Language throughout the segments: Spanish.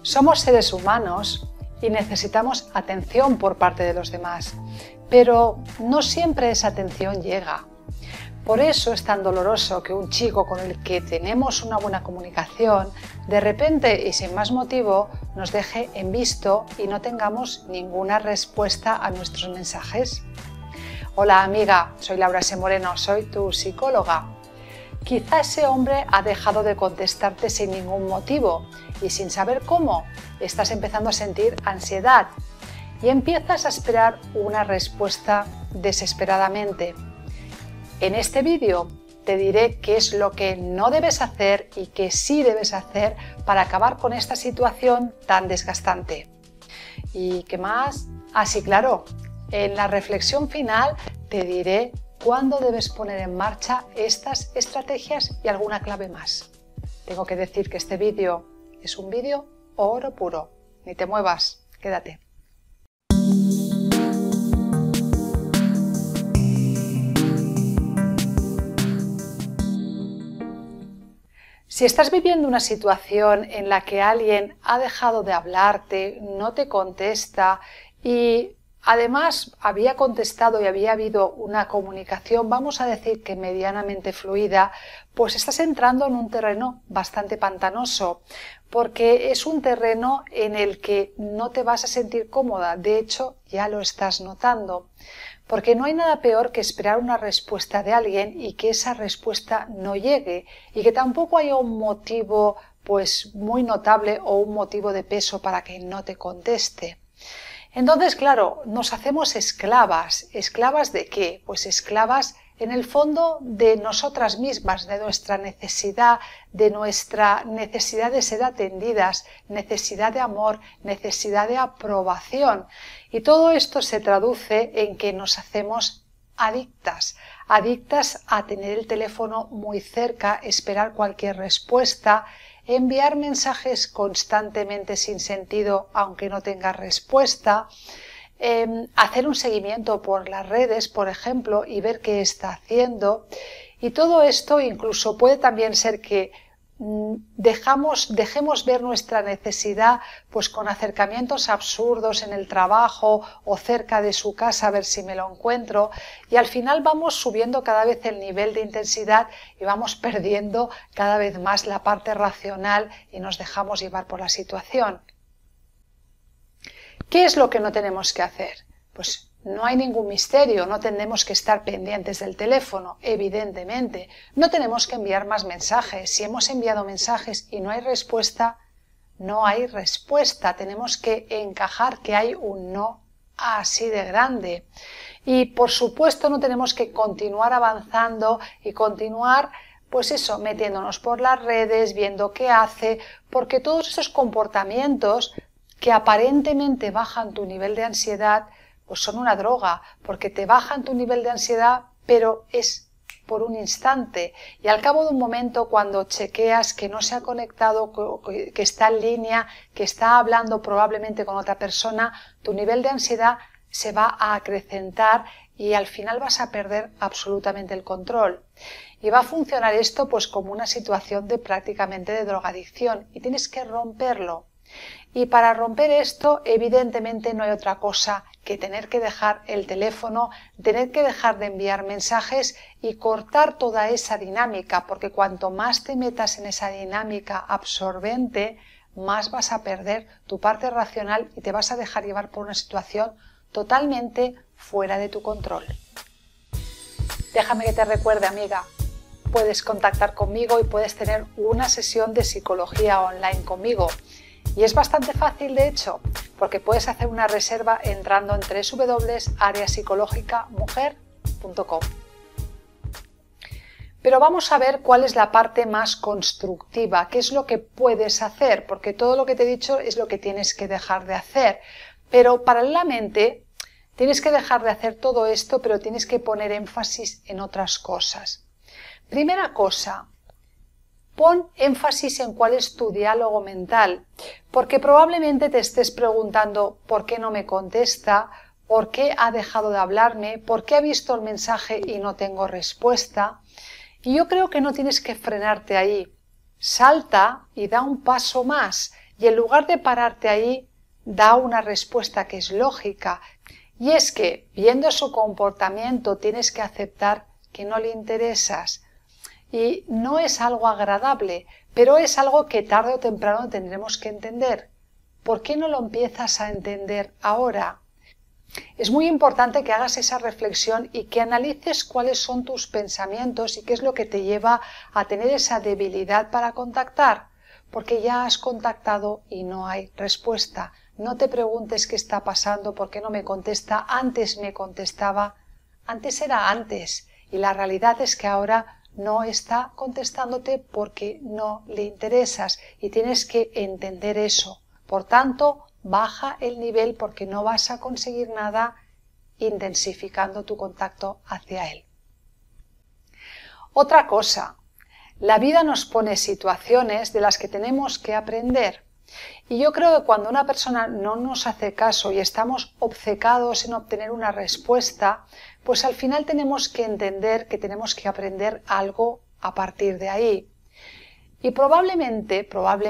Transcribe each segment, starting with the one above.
Somos seres humanos y necesitamos atención por parte de los demás, pero no siempre esa atención llega. Por eso es tan doloroso que un chico con el que tenemos una buena comunicación, de repente y sin más motivo, nos deje en visto y no tengamos ninguna respuesta a nuestros mensajes. Hola amiga, soy Laura S. Moreno, soy tu psicóloga. Quizá ese hombre ha dejado de contestarte sin ningún motivo y sin saber cómo, estás empezando a sentir ansiedad y empiezas a esperar una respuesta desesperadamente. En este vídeo te diré qué es lo que no debes hacer y qué sí debes hacer para acabar con esta situación tan desgastante. ¿Y qué más? Sí, claro, en la reflexión final te diré cuándo debes poner en marcha estas estrategias y alguna clave más. Tengo que decir que este vídeo es un vídeo oro puro. Ni te muevas, quédate. Si estás viviendo una situación en la que alguien ha dejado de hablarte, no te contesta y además había contestado y había habido una comunicación, vamos a decir que medianamente fluida, pues estás entrando en un terreno bastante pantanoso, porque es un terreno en el que no te vas a sentir cómoda, de hecho ya lo estás notando. Porque no hay nada peor que esperar una respuesta de alguien y que esa respuesta no llegue y que tampoco haya un motivo pues muy notable o un motivo de peso para que no te conteste. Entonces, claro, nos hacemos esclavas. ¿Esclavas de qué? Pues esclavas en el fondo de nosotras mismas, de nuestra necesidad de ser atendidas, necesidad de amor, necesidad de aprobación. Y todo esto se traduce en que nos hacemos adictas a tener el teléfono muy cerca, esperar cualquier respuesta, enviar mensajes constantemente sin sentido aunque no tengas respuesta, hacer un seguimiento por las redes, por ejemplo, y ver qué está haciendo. Y todo esto incluso puede también ser que dejemos ver nuestra necesidad pues con acercamientos absurdos en el trabajo o cerca de su casa a ver si me lo encuentro, y al final vamos subiendo cada vez el nivel de intensidad y vamos perdiendo cada vez más la parte racional y nos dejamos llevar por la situación. ¿Qué es lo que no tenemos que hacer? Pues no hay ningún misterio, no tenemos que estar pendientes del teléfono, evidentemente. No tenemos que enviar más mensajes. Si hemos enviado mensajes y no hay respuesta, no hay respuesta. Tenemos que encajar que hay un no así de grande. Y por supuesto no tenemos que continuar avanzando y continuar pues eso, metiéndonos por las redes, viendo qué hace, porque todos esos comportamientos que aparentemente bajan tu nivel de ansiedad, pues son una droga, porque te bajan tu nivel de ansiedad, pero es por un instante. Y al cabo de un momento, cuando chequeas que no se ha conectado, que está en línea, que está hablando probablemente con otra persona, tu nivel de ansiedad se va a acrecentar y al final vas a perder absolutamente el control. Y va a funcionar esto pues como una situación de prácticamente de drogadicción y tienes que romperlo. Y para romper esto, evidentemente no hay otra cosa que tener que dejar el teléfono, tener que dejar de enviar mensajes y cortar toda esa dinámica, porque cuanto más te metas en esa dinámica absorbente, más vas a perder tu parte racional y te vas a dejar llevar por una situación totalmente fuera de tu control. Déjame que te recuerde, amiga, puedes contactar conmigo y puedes tener una sesión de psicología online conmigo. Y es bastante fácil, de hecho, porque puedes hacer una reserva entrando en www.areapsicologicamujer.com. Pero vamos a ver cuál es la parte más constructiva, qué es lo que puedes hacer, porque todo lo que te he dicho es lo que tienes que dejar de hacer. Pero paralelamente tienes que dejar de hacer todo esto, pero tienes que poner énfasis en otras cosas. Primera cosa, pon énfasis en cuál es tu diálogo mental, porque probablemente te estés preguntando por qué no me contesta, por qué ha dejado de hablarme, por qué ha visto el mensaje y no tengo respuesta. Y yo creo que no tienes que frenarte ahí. Salta y da un paso más Y en lugar de pararte ahí, da una respuesta que es lógica. Y es que, viendo su comportamiento, tienes que aceptar que no le interesas. Y no es algo agradable, pero es algo que tarde o temprano tendremos que entender. ¿Por qué no lo empiezas a entender ahora? Es muy importante que hagas esa reflexión y que analices cuáles son tus pensamientos y qué es lo que te lleva a tener esa debilidad para contactar, porque ya has contactado y no hay respuesta. No te preguntes qué está pasando, por qué no me contesta, antes me contestaba, antes era antes, y la realidad es que ahora no está contestándote porque no le interesas y tienes que entender eso. Por tanto, baja el nivel porque no vas a conseguir nada intensificando tu contacto hacia él. Otra cosa, la vida nos pone situaciones de las que tenemos que aprender. Y yo creo que cuando una persona no nos hace caso y estamos obcecados en obtener una respuesta, pues al final tenemos que entender que tenemos que aprender algo a partir de ahí. Y probablemente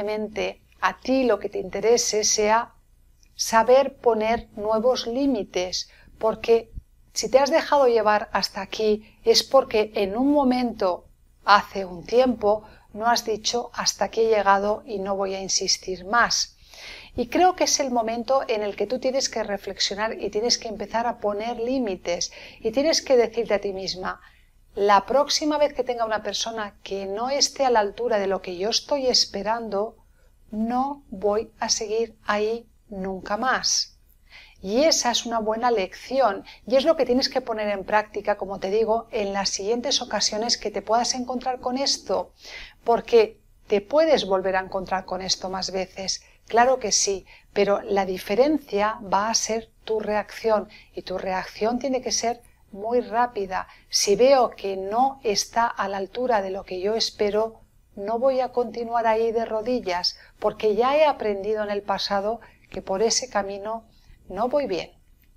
a ti lo que te interese sea saber poner nuevos límites, porque si te has dejado llevar hasta aquí es porque en un momento, hace un tiempo, no has dicho hasta aquí he llegado y no voy a insistir más. Y creo que es el momento en el que tú tienes que reflexionar y tienes que empezar a poner límites y tienes que decirte a ti misma, la próxima vez que tenga una persona que no esté a la altura de lo que yo estoy esperando, no voy a seguir ahí nunca más. Y esa es una buena lección y es lo que tienes que poner en práctica, como te digo, en las siguientes ocasiones que te puedas encontrar con esto, porque te puedes volver a encontrar con esto más veces, claro que sí, pero la diferencia va a ser tu reacción y tu reacción tiene que ser muy rápida. Si veo que no está a la altura de lo que yo espero, no voy a continuar ahí de rodillas, porque ya he aprendido en el pasado que por ese camino no voy bien.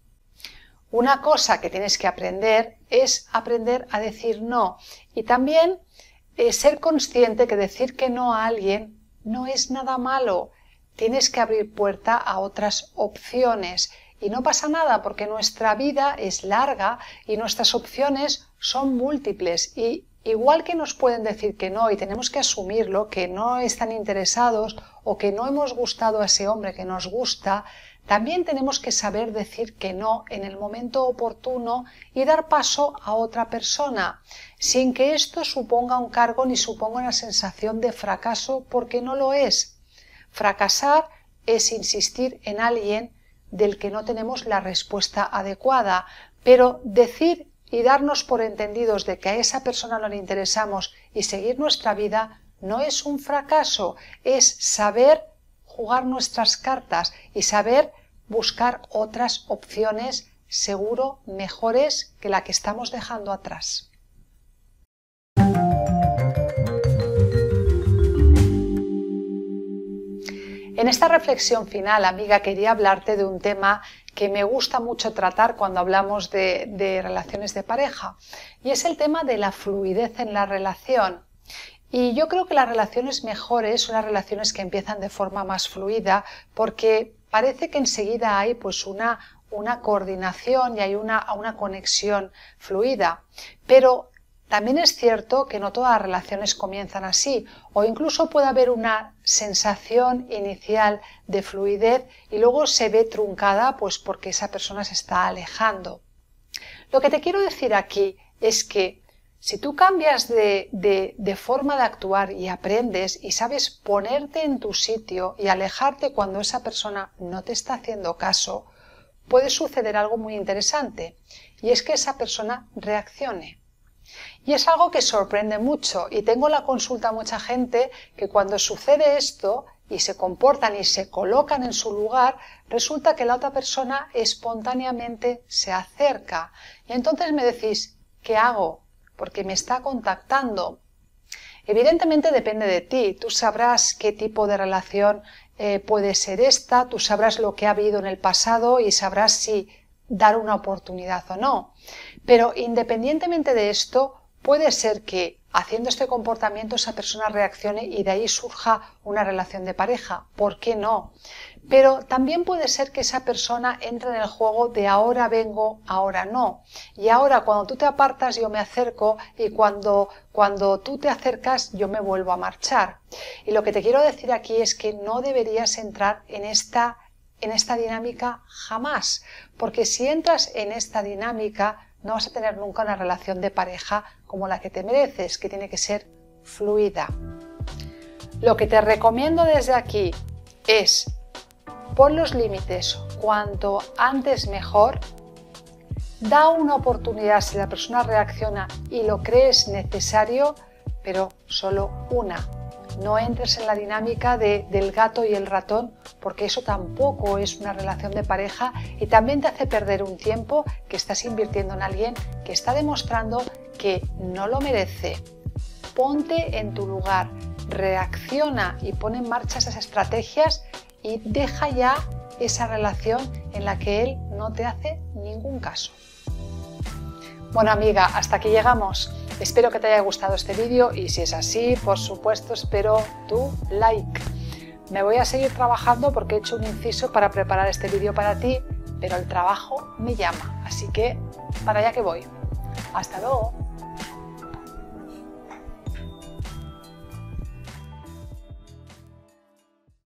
Una cosa que tienes que aprender es aprender a decir no y también ser consciente que decir que no a alguien no es nada malo. Tienes que abrir puerta a otras opciones y no pasa nada porque nuestra vida es larga y nuestras opciones son múltiples y igual que nos pueden decir que no y tenemos que asumirlo, que no están interesados o que no hemos gustado a ese hombre que nos gusta, también tenemos que saber decir que no en el momento oportuno y dar paso a otra persona, sin que esto suponga un cargo ni suponga una sensación de fracaso, porque no lo es. Fracasar es insistir en alguien del que no tenemos la respuesta adecuada, pero decir y darnos por entendidos de que a esa persona no le interesamos y seguir nuestra vida no es un fracaso, es saber jugar nuestras cartas y saber buscar otras opciones seguro mejores que la que estamos dejando atrás. En esta reflexión final, amiga, quería hablarte de un tema que me gusta mucho tratar cuando hablamos de relaciones de pareja, y es el tema de la fluidez en la relación. Y yo creo que las relaciones mejores son las relaciones que empiezan de forma más fluida, porque parece que enseguida hay pues una coordinación y hay una conexión fluida, pero también es cierto que no todas las relaciones comienzan así, o incluso puede haber una sensación inicial de fluidez y luego se ve truncada pues porque esa persona se está alejando. Lo que te quiero decir aquí es que si tú cambias de forma de actuar y aprendes y sabes ponerte en tu sitio y alejarte cuando esa persona no te está haciendo caso, puede suceder algo muy interesante y es que esa persona reaccione. Y es algo que sorprende mucho y tengo en la consulta a mucha gente que cuando sucede esto y se comportan y se colocan en su lugar, resulta que la otra persona espontáneamente se acerca. Y entonces me decís, ¿qué hago? Porque me está contactando. Evidentemente depende de ti, tú sabrás qué tipo de relación puede ser esta, tú sabrás lo que ha habido en el pasado y sabrás si dar una oportunidad o no. Pero independientemente de esto, puede ser que haciendo este comportamiento esa persona reaccione y de ahí surja una relación de pareja. ¿Por qué no? Pero también puede ser que esa persona entre en el juego de ahora vengo, ahora no. Y ahora cuando tú te apartas yo me acerco y cuando tú te acercas yo me vuelvo a marchar. Y lo que te quiero decir aquí es que no deberías entrar en esta dinámica jamás. Porque si entras en esta dinámica no vas a tener nunca una relación de pareja como la que te mereces, que tiene que ser fluida. Lo que te recomiendo desde aquí es pon los límites cuanto antes mejor, da una oportunidad si la persona reacciona y lo crees necesario, pero solo una. No entres en la dinámica del gato y el ratón, porque eso tampoco es una relación de pareja y también te hace perder un tiempo que estás invirtiendo en alguien que está demostrando que no lo merece. Ponte en tu lugar, reacciona y pon en marcha esas estrategias y deja ya esa relación en la que él no te hace ningún caso. Bueno, amiga, hasta aquí llegamos. Espero que te haya gustado este vídeo y si es así, por supuesto, espero tu like. Me voy a seguir trabajando porque he hecho un inciso para preparar este vídeo para ti, pero el trabajo me llama, así que para allá que voy. Hasta luego.